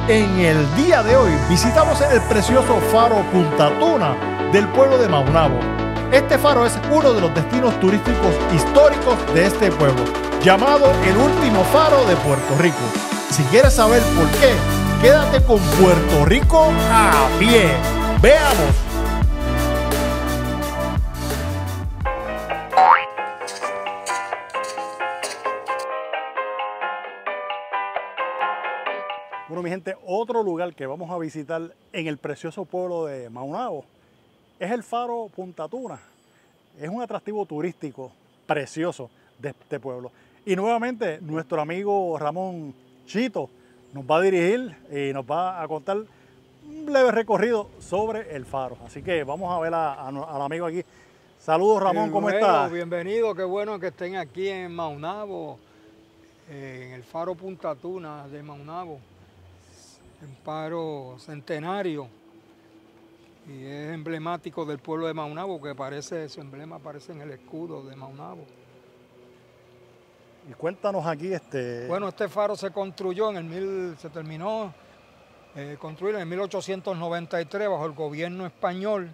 En el día de hoy visitamos el precioso faro Punta Tuna del pueblo de Maunabo. Este faro es uno de los destinos turísticos históricos de este pueblo, llamado el último faro de Puerto Rico. Si quieres saber por qué, quédate con Puerto Rico a pie. ¡Veamos! Bueno, mi gente, otro lugar que vamos a visitar en el precioso pueblo de Maunabo es el faro Punta Tuna. Es un atractivo turístico precioso de este pueblo. Y nuevamente nuestro amigo Ramón Chito nos va a dirigir y nos va a contar un leve recorrido sobre el faro. Así que vamos a ver al amigo aquí. Saludos, Ramón, ¿cómo estás? Bienvenido, qué bueno que estén aquí en Maunabo, en el faro Punta Tuna de Maunabo. Un faro centenario y es emblemático del pueblo de Maunabo, que su emblema aparece en el escudo de Maunabo. Y cuéntanos aquí Bueno, este faro se construyó se terminó construir en 1893 bajo el gobierno español.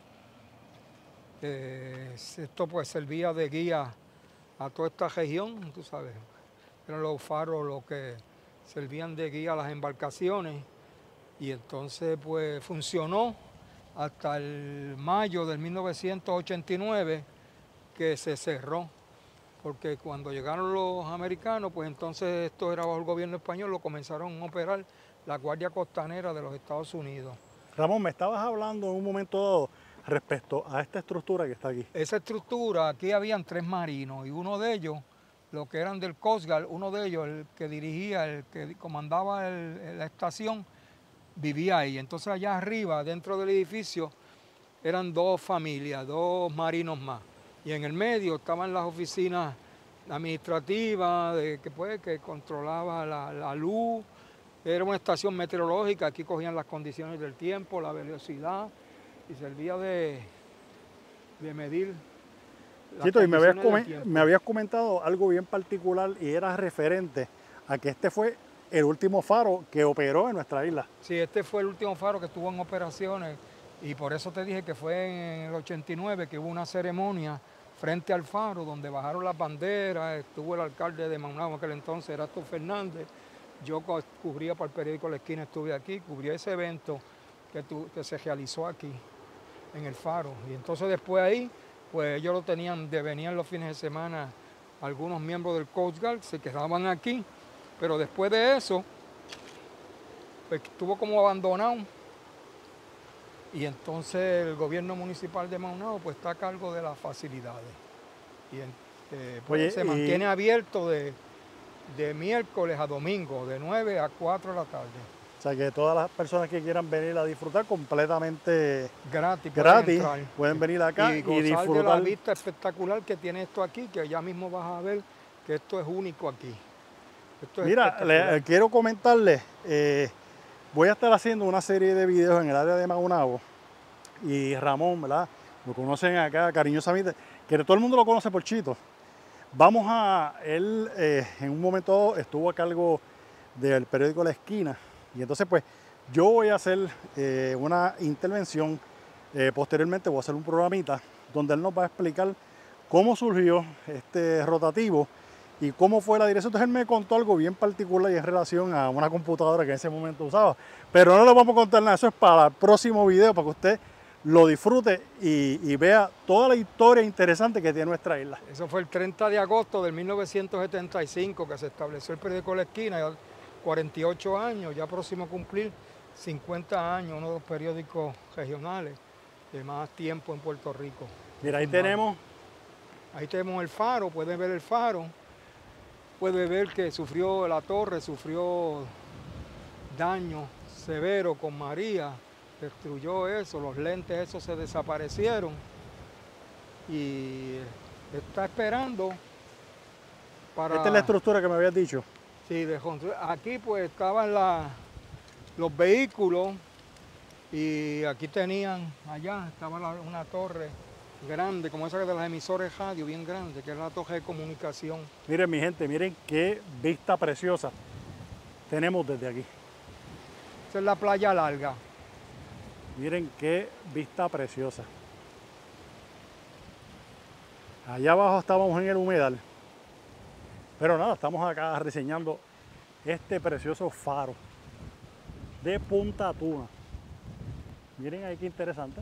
Esto pues servía de guía a toda esta región, tú sabes. Eran los faros los que servían de guía a las embarcaciones. Y entonces pues funcionó hasta el mayo del 1989, que se cerró, porque cuando llegaron los americanos, pues entonces esto era bajo el gobierno español, lo comenzaron a operar la Guardia Costanera de los Estados Unidos. Ramón, me estabas hablando en un momento dado respecto a esta estructura que está aquí. Esa estructura, aquí habían 3 marinos y uno de ellos, los que eran del Coast Guard, uno de ellos, el que dirigía, el que comandaba la estación, vivía ahí. Entonces allá arriba, dentro del edificio, eran 2 familias, 2 marinos más. Y en el medio estaban las oficinas administrativas que controlaba la luz. Era una estación meteorológica, aquí cogían las condiciones del tiempo, la velocidad, y servía de medir las Chito, y condiciones del me habías comentado algo bien particular y era referente a que este fue el último faro que operó en nuestra isla. Sí, este fue el último faro que estuvo en operaciones y por eso te dije que fue en el 89 que hubo una ceremonia frente al faro donde bajaron las banderas, estuvo el alcalde de Maunabo en aquel entonces, Erasto Fernández. Yo cubría para el periódico La Esquina, estuve aquí, cubrí ese evento que se realizó aquí en el faro. Y entonces después ahí, pues ellos venían los fines de semana algunos miembros del Coast Guard, se quedaban aquí. Pero después de eso, pues estuvo como abandonado. Y entonces el gobierno municipal de Maunabo pues está a cargo de las facilidades. Y pues, se mantiene abierto de miércoles a domingo, de 9 a 4 de la tarde. O sea que todas las personas que quieran venir a disfrutar completamente gratis pueden venir acá y disfrutar de la vista espectacular que tiene esto aquí, que ya mismo vas a ver que esto es único aquí. Mira, quiero comentarles, voy a estar haciendo una serie de videos en el área de Maunabo y Ramón, ¿verdad? Lo conocen acá cariñosamente, que todo el mundo lo conoce por Chito. Él en un momento estuvo a cargo del periódico La Esquina y entonces pues yo voy a hacer una intervención, posteriormente voy a hacer un programita donde él nos va a explicar cómo surgió este rotativo y cómo fue la dirección. Entonces él me contó algo bien particular y en relación a una computadora que en ese momento usaba. Pero no le vamos a contar nada, eso es para el próximo video, para que usted lo disfrute y vea toda la historia interesante que tiene nuestra isla. Eso fue el 30 de agosto de 1975 que se estableció el periódico La Esquina, ya 48 años, ya próximo a cumplir 50 años, uno de los periódicos regionales de más tiempo en Puerto Rico. Mira, ahí tenemos el faro, pueden ver el faro. Puede ver que la torre sufrió daño severo con María, destruyó eso, los lentes esos se desaparecieron y está esperando para... Esta es la estructura que me habías dicho. Sí, aquí pues estaban los vehículos y aquí allá estaba una torre grande, como esa de las emisoras de radio, bien grande, que es la torre de comunicación. Miren mi gente, miren qué vista preciosa tenemos desde aquí. Esta es la playa larga. Miren qué vista preciosa. Allá abajo estábamos en el humedal. Pero nada, estamos acá reseñando este precioso faro de Punta Tuna. Miren ahí qué interesante.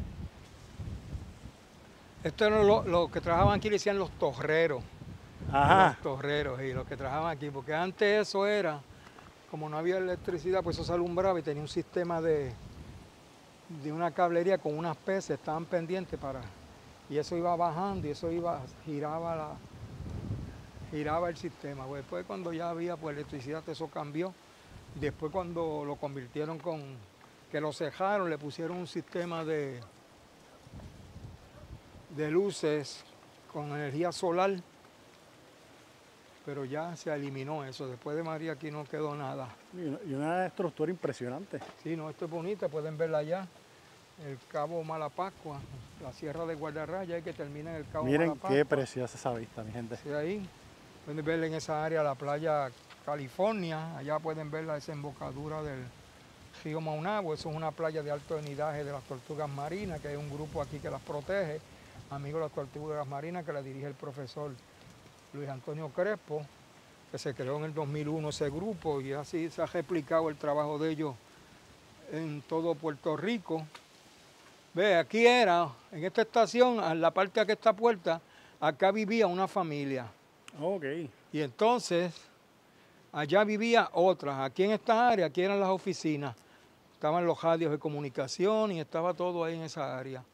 Esto era lo que trabajaban aquí, le decían los torreros. Ajá. Los torreros y los que trabajaban aquí, porque antes eso era, como no había electricidad, pues eso se alumbraba y tenía un sistema de una cablería con unas pesas, estaban pendientes para, y eso iba bajando y eso giraba el sistema. Pues después cuando ya había pues electricidad, eso cambió. Después cuando lo convirtieron que lo cejaron, le pusieron un sistema de luces con energía solar, pero ya se eliminó eso. Después de María aquí no quedó nada. Y una estructura impresionante. Sí, no, esto es bonita, pueden verla allá. El Cabo Malapascua, la Sierra de Guardarraya, que termina en el Cabo Malapascua. Miren qué preciosa esa vista, mi gente. Sí, ahí pueden ver en esa área la playa California. Allá pueden ver la desembocadura del río Maunabo. Eso es una playa de alto anidaje de las tortugas marinas, que hay un grupo aquí que las protege. Amigos de las tortugas marinas, que la dirige el profesor Luis Antonio Crespo, que se creó en el 2001 ese grupo, y así se ha replicado el trabajo de ellos en todo Puerto Rico. Ve, aquí era, en esta estación, en la parte de aquí esta puerta, acá vivía una familia. Ok. Y entonces, allá vivía otra. Aquí en esta área, aquí eran las oficinas. Estaban los radios de comunicación y estaba todo ahí en esa área.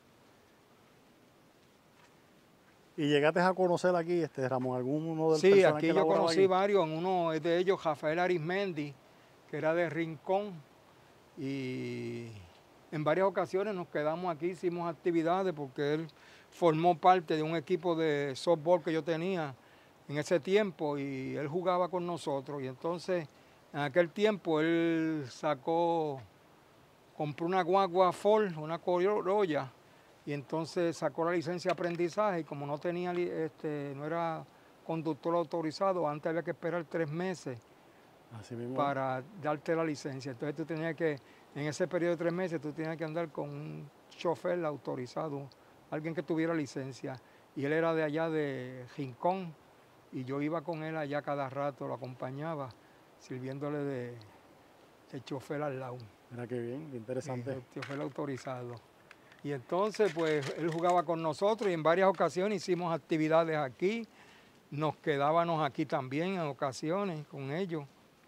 ¿Y llegaste a conocer aquí, Ramón, alguno del Sí, personal aquí que yo laboraba conocí aquí? varios. Uno de ellos, Rafael Arismendi, que era de Rincón. Y en varias ocasiones nos quedamos aquí, hicimos actividades porque él formó parte de un equipo de softball que yo tenía en ese tiempo y él jugaba con nosotros. Y entonces, en aquel tiempo, él compró una guagua Ford, una Corolla, y entonces sacó la licencia de aprendizaje y como no tenía, no era conductor autorizado, antes había que esperar 3 meses Así mismo. para darte la licencia. Entonces tú tenías que, en ese periodo de 3 meses, tú tenías que andar con un chofer autorizado, alguien que tuviera licencia. Y él era de allá de Rincón y yo iba con él allá cada rato, lo acompañaba, sirviéndole de chofer al lado. Mira qué bien, qué interesante. El chofer autorizado. Y entonces, pues, él jugaba con nosotros y en varias ocasiones hicimos actividades aquí. Nos quedábamos aquí también en ocasiones con ellos.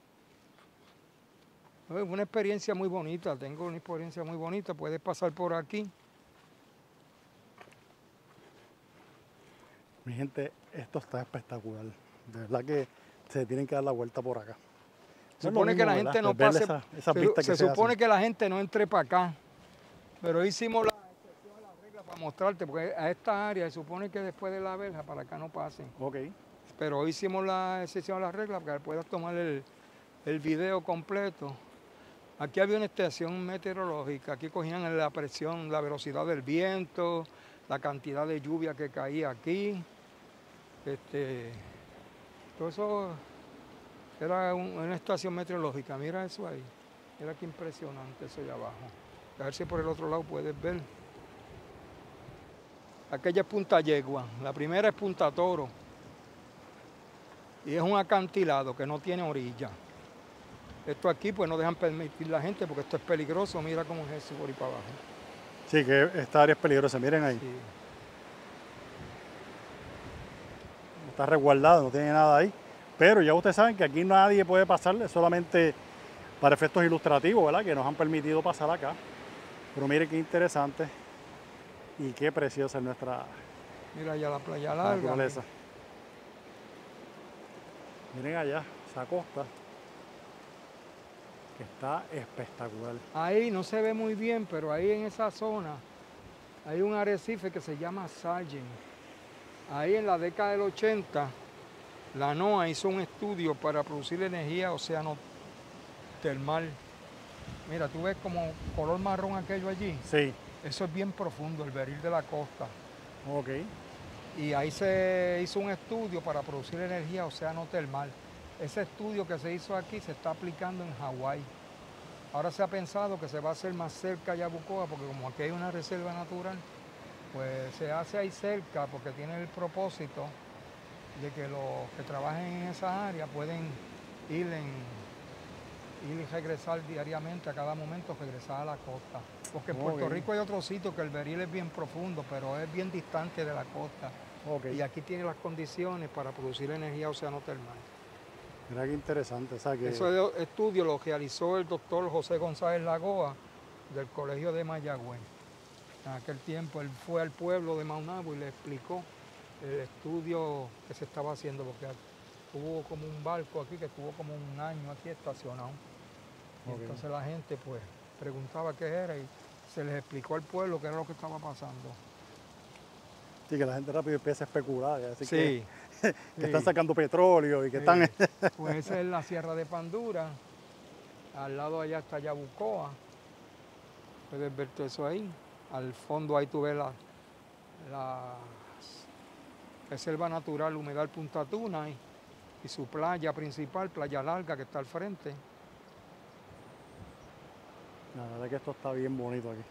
Es una experiencia muy bonita, tengo una experiencia muy bonita, puedes pasar por aquí. Mi gente, esto está espectacular. De verdad que se tienen que dar la vuelta por acá. Se supone que la gente no pase, se supone que la gente no entre para acá, pero hicimos la excepción a la regla para mostrarte, porque a esta área se supone que después de la verja para acá no pasen. Ok. Pero hoy hicimos la excepción a la regla para que puedas tomar el video completo. Aquí había una estación meteorológica, aquí cogían la presión, la velocidad del viento, la cantidad de lluvia que caía aquí. Todo eso era una estación meteorológica, mira eso ahí. Mira qué impresionante eso de abajo. A ver si por el otro lado puedes ver. Aquella es Punta Yegua, la primera es Punta Toro. Y es un acantilado que no tiene orilla. Esto aquí pues no dejan permitir la gente porque esto es peligroso. Mira cómo es eso por ahí para abajo. Sí, que esta área es peligrosa, miren ahí. Sí. Está resguardado, no tiene nada ahí. Pero ya ustedes saben que aquí nadie puede pasar, es solamente para efectos ilustrativos, ¿verdad? Que nos han permitido pasar acá. Pero miren qué interesante y qué preciosa es nuestra Mira allá la playa larga. naturaleza. Miren allá, esa costa, que está espectacular. Ahí no se ve muy bien, pero ahí en esa zona hay un arrecife que se llama Sargent. Ahí en la década del 80, la NOAA hizo un estudio para producir energía oceanotermal. Mira, tú ves como color marrón aquello allí. Sí. Eso es bien profundo, el beril de la costa. Ok. Y ahí se hizo un estudio para producir energía oceanotermal. Ese estudio que se hizo aquí se está aplicando en Hawái. Ahora se ha pensado que se va a hacer más cerca a Yabucoa, porque como aquí hay una reserva natural, pues se hace ahí cerca, porque tiene el propósito de que los que trabajen en esa área pueden ir y regresar diariamente, a cada momento regresar a la costa. Porque en Puerto Rico hay otro sitio que el Beril es bien profundo, pero es bien distante de la costa. Y aquí tiene las condiciones para producir energía oceanotermal. Mira qué interesante. O sea, que... Ese estudio lo realizó el doctor José González Lagoa del Colegio de Mayagüez. En aquel tiempo él fue al pueblo de Maunabo y le explicó el estudio que se estaba haciendo, porque hubo como un barco aquí que estuvo como un año aquí estacionado. Y entonces la gente pues preguntaba qué era y se les explicó al pueblo qué era lo que estaba pasando. Sí, que la gente rápido empieza a especular, así sí, que están sacando petróleo y que están... Pues esa es la Sierra de Pandura, al lado allá está Yabucoa, puedes ver todo eso ahí, al fondo ahí tú ves la Reserva Natural Humedal Punta Tuna y su playa principal, Playa Larga, que está al frente. La verdad es que esto está bien bonito aquí.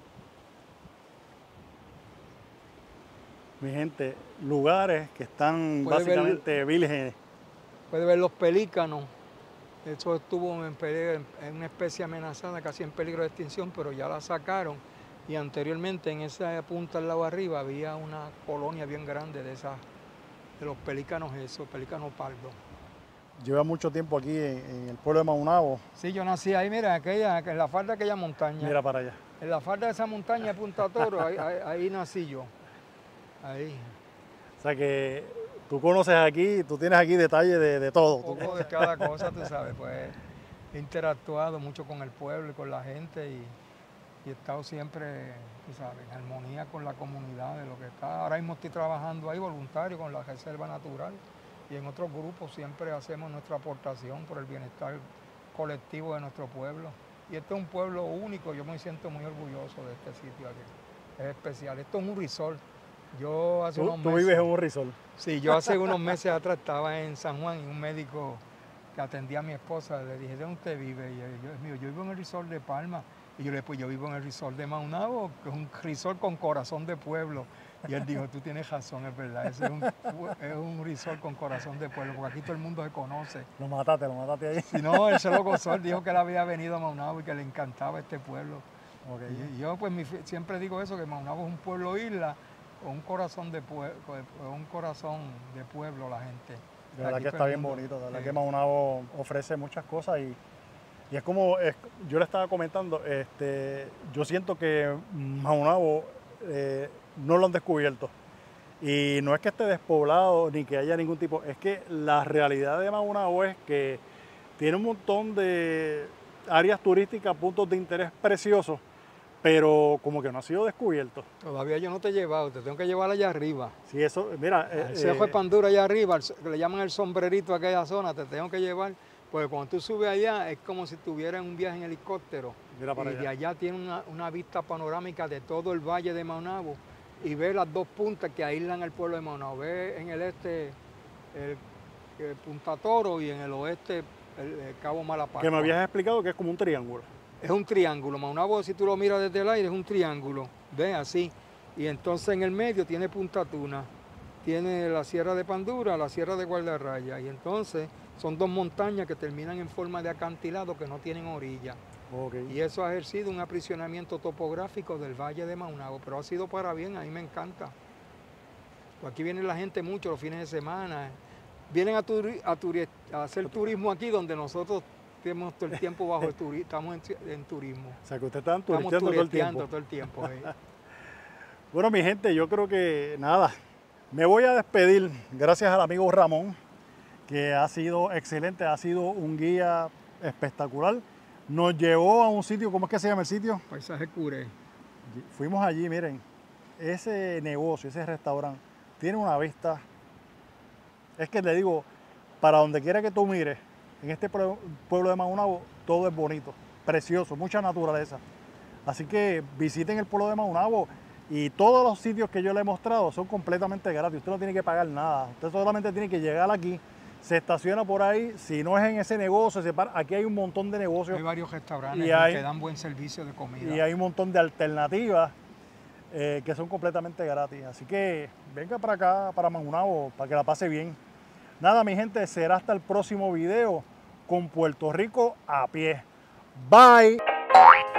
Mi gente, lugares que están básicamente vírgenes. Puede ver los pelícanos. Eso estuvo en una especie amenazada, casi en peligro de extinción, pero ya la sacaron. Y anteriormente en esa punta al lado arriba había una colonia bien grande de los pelícanos, pelícanos pardos. Lleva mucho tiempo aquí en el pueblo de Maunabo. Sí, yo nací ahí, mira, en la falda de aquella montaña. Mira para allá. En la falda de esa montaña de Punta Toro, ahí nací yo. Ahí. O sea que tú conoces aquí, tú tienes aquí detalles de todo. Un poco de cada cosa, tú sabes, pues he interactuado mucho con el pueblo y con la gente y he estado siempre, tú sabes, en armonía con la comunidad de lo que está. Ahora mismo estoy trabajando ahí voluntario con la Reserva Natural y en otros grupos siempre hacemos nuestra aportación por el bienestar colectivo de nuestro pueblo. Y este es un pueblo único, yo me siento muy orgulloso de este sitio aquí. Es especial, esto es un resort. Yo hace unos meses... ¿Tú vives en un resort? Sí, yo hace unos meses atrás estaba en San Juan y un médico que atendía a mi esposa, le dije, ¿de dónde usted vive? Y yo vivo en el resort de Palma. Y yo le dije, pues yo vivo en el resort de Maunabo, que es un resort con corazón de pueblo. Y él dijo, tú tienes razón, es verdad, es un resort con corazón de pueblo, porque aquí todo el mundo se conoce. Lo mataste ahí. Si no, él se lo gozó, él dijo que él había venido a Maunabo y que le encantaba este pueblo. Y yo pues siempre digo eso, que Maunabo es un pueblo isla, con un corazón de pueblo la gente. De verdad que está bien bonito, de verdad que Maunabo ofrece muchas cosas y es como, yo le estaba comentando, yo siento que Maunabo no lo han descubierto. Y no es que esté despoblado ni que haya ningún tipo, es que la realidad de Maunabo es que tiene un montón de áreas turísticas, puntos de interés preciosos, pero como que no ha sido descubierto. Todavía yo no te he llevado, te tengo que llevar allá arriba. Sí, eso, mira... el Cerro de Pandura allá arriba, le llaman el sombrerito a aquella zona, te tengo que llevar, porque cuando tú subes allá es como si estuvieras en un viaje en helicóptero. Mira para y allá. De allá tiene una vista panorámica de todo el valle de Maunabo y ves las dos puntas que aíslan el pueblo de Maunabo. Ves en el este el Punta Toro y en el oeste el Cabo Malapacua. Que me habías explicado que es como un triángulo. Es un triángulo, Maunabo, si tú lo miras desde el aire, es un triángulo, ¿ves? Así. Y entonces en el medio tiene Punta Tuna, tiene la Sierra de Pandura, la Sierra de Guardarraya, y entonces son dos montañas que terminan en forma de acantilado que no tienen orilla. Y eso ha ejercido un aprisionamiento topográfico del Valle de Maunabo, pero ha sido para bien, a mí me encanta. Pues aquí viene la gente mucho los fines de semana, vienen a hacer turismo aquí donde nosotros tenemos todo el tiempo bajo el turismo, estamos en turismo. O sea, que ustedes están turisteando todo el tiempo. Bueno, mi gente, yo creo que nada, me voy a despedir gracias al amigo Ramón, que ha sido excelente, ha sido un guía espectacular. Nos llevó a un sitio, ¿cómo es que se llama el sitio? Paisaje Curé. Fuimos allí, miren, ese negocio, ese restaurante, tiene una vista, es que le digo, para donde quiera que tú mires, en este pueblo de Maunabo, todo es bonito, precioso, mucha naturaleza. Así que visiten el pueblo de Maunabo y todos los sitios que yo le he mostrado son completamente gratis. Usted no tiene que pagar nada. Usted solamente tiene que llegar aquí, se estaciona por ahí, si no es en ese negocio, se para. Aquí hay un montón de negocios. Hay varios restaurantes que dan buen servicio de comida. Y hay un montón de alternativas que son completamente gratis. Así que venga para acá, para Maunabo, para que la pase bien. Nada, mi gente, será hasta el próximo video con Puerto Rico a pie. Bye.